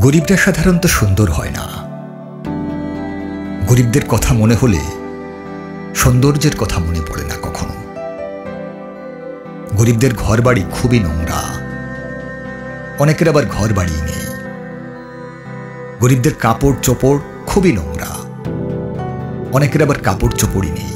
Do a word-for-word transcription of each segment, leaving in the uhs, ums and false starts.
গরিবরা সাধারণত সুন্দর হয় না। গরিবদের কথা মনে হলে সৌন্দর্যের কথা মনে পড়ে না কখনো। গরিবদের ঘরবাড়ি খুবই নোংরা, অনেকের আবার ঘরবাড়ি নেই। গরিবদের কাপড় চোপড় খুবই নোংরা, অনেকের আবার কাপড় চোপড়ই নেই।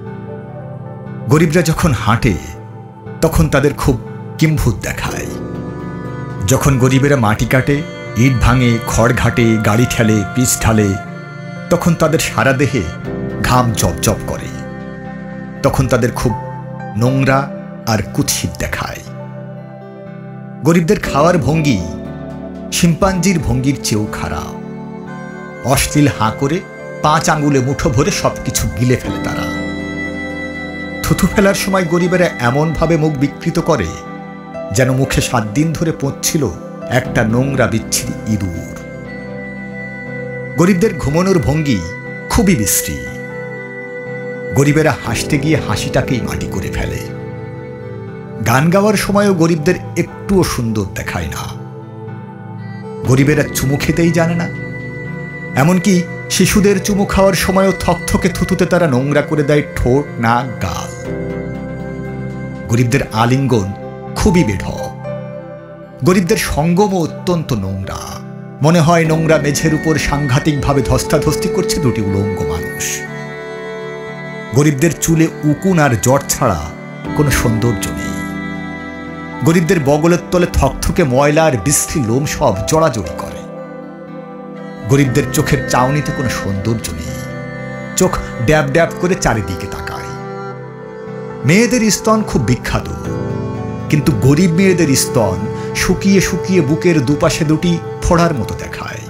গরিবরা যখন হাঁটে তখন তাদের খুব কিম্ভূত দেখায়। যখন গরিবেরা মাটি কাটে, ইট ভাঙে, খড় ঘাটে, গাড়ি ঠেলে, পিচ ঢালে, তখন তাদের সারা দেহে ঘাম জপজপ করে। তখন তাদের খুব নোংরা আর কুৎসিত দেখায়। গরিবদের খাওয়ার ভঙ্গি শিম্পাঞ্জির ভঙ্গির চেয়েও খারাপ। অশ্লীল হাঁ করে পাঁচ আঙ্গুলে মুঠো ভরে সবকিছু গিলে ফেলে তারা। থুথু ফেলার সময় গরিবেরা এমনভাবে মুখ বিকৃত করে যেন মুখে সাত দিন ধরে পৌঁছছিল একটা নোংরা বিচ্ছিরি ইঁদুর। গরিবদের ঘুমানোর ভঙ্গি খুবই বিশ্রী। গরিবেরা হাসতে গিয়ে হাসিটাকেই মাটি করে ফেলে। গান গাওয়ার সময়ও গরিবদের একটুও সুন্দর দেখায় না। গরিবেরা চুমু খেতেই জানে না, এমনকি শিশুদের চুমু খাওয়ার সময়ও থকথকে থুতুতে তারা নোংরা করে দেয় ঠোঁট, নাক, গাল। গরিবদের আলিঙ্গন খুবই বেঢপ। গরিবদের সঙ্গমও অত্যন্ত নোংরা। মনে হয় নোংরা মেঝের উপর সাংঘাতিকভাবে ধস্তাধস্তি করছে দুটি উলঙ্গ মানুষ। গরিবদের চুলে উকুন আর জট ছাড়া কোনো সৌন্দর্য নেই। গরিবদের বগলের তলে থকথকে ময়লা আর বিশ্রী লোম সব জড়াজড়ি করে। গরিবদের চোখের চাউনিতে কোনো সৌন্দর্য নেই। চোখ ড্যাব ড্যাব করে চারিদিকে তাকায়। মেয়েদের স্তন খুব বিখ্যাত, কিন্তু গরিব মেয়েদের স্তন শুকিয়ে শুকিয়ে বুকের দুপাশে দুটি ফোড়ার মতো দেখায়।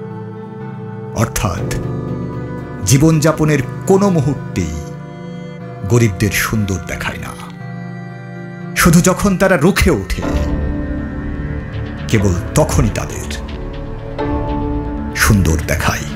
অর্থাৎ জীবনযাপনের কোনো মুহূর্তেই গরিবদের সুন্দর দেখায় না। শুধু যখন তারা রুখে ওঠে, কেবল তখনই তাদের সুন্দর দেখায়।